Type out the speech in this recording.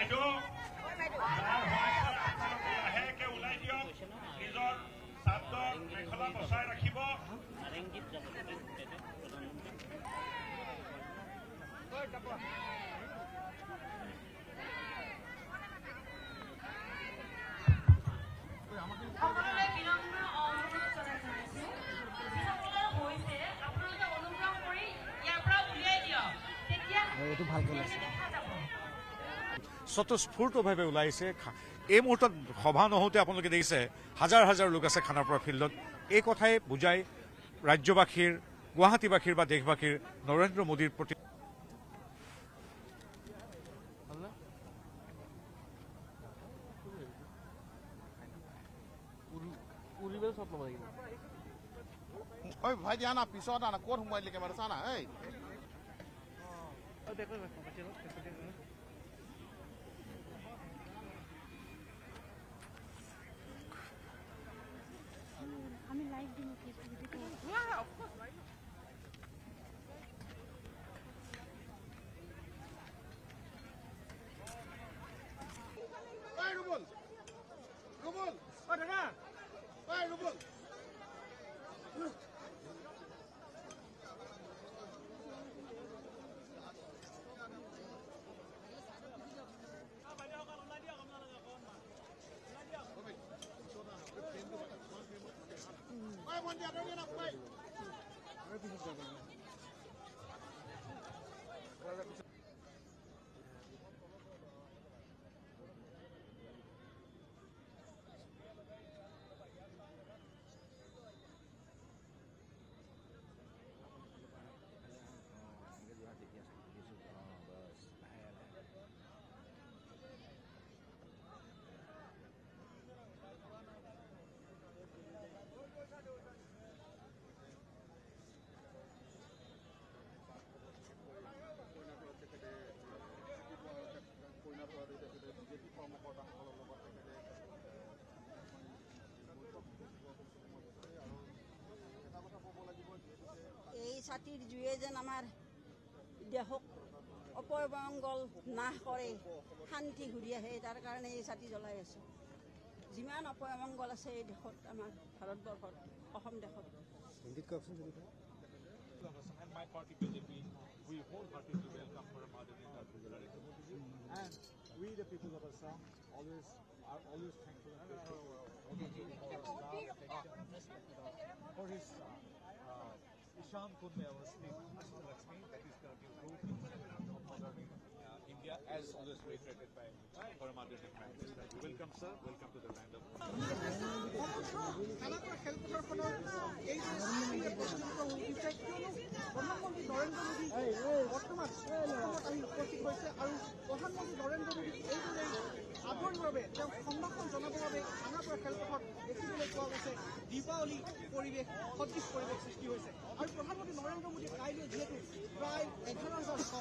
বাইদেউ লাহেকে ওলাই দিয়ক নিজৰ চাদৰ মেখেলা বচাই ৰাখিব স্বতঃস্ফূৰ্তভাৱে ওলাইছে এই মুহূৰ্তত সভা নহওঁতে আপোনালোকে দেখিছে হাজাৰ হাজাৰ লোক আছে খানাপাৰা ফিল্ডত এই কথাই বুজায় ৰাজ্যবাসীৰ গুৱাহাটীবাসীৰ বা দেশবাসীৰ নৰেন্দ্ৰ মোদীৰ প্ৰতি ভাই দিয়া না পিছত আনা ক'ত সোমাই দিলে কেমেৰা চা না এই আমি লাইভ দিম ফেসবুকে অফ কোর্স লাইভ এই রুবল রুবল ও দাদা এই রুবল এই ছাতিৰ জুয়ে যেন আমাৰ দেহক অপমংগল নাশ কৰে শান্তি ঘূৰি আহে তাৰ কাৰণে এই ছাতি জ্বলাই আছো যিমান অপমংগল আছে এই দেশত আমাৰ ভাৰতবৰ্ষত অসম দেশত My party BJP, we wholeheartedly welcome Paramadhan in our popularity. And we, the people of Assam, are always thankful for his Ishan Kunme, our state, Lakshmi, that is going to give growth in modern India, as always reiterated by Paramadhan and Prime Minister. Welcome, sir. Welcome to the land of প্ৰধানমন্ত্ৰী নৰেন্দ্ৰ মোদী বৰ্তমান অসমত আহি উপস্থিত হৈছে আৰু প্ৰধানমন্ত্ৰী নৰেন্দ্ৰ মোদী এইদৰে আদৰণিৰ বাবে তেওঁক সম্ভাষণ জনাবৰ বাবে খানাপাৰা খেলপথাৰত দেখিবলৈ পোৱা গৈছে দীপাৱলী পৰিৱেশ সদৃশ পৰিৱেশ সৃষ্টি হৈছে আৰু প্ৰধানমন্ত্ৰী নৰেন্দ্ৰ মোদী কাইলৈ যিহেতু প্ৰায় 11,600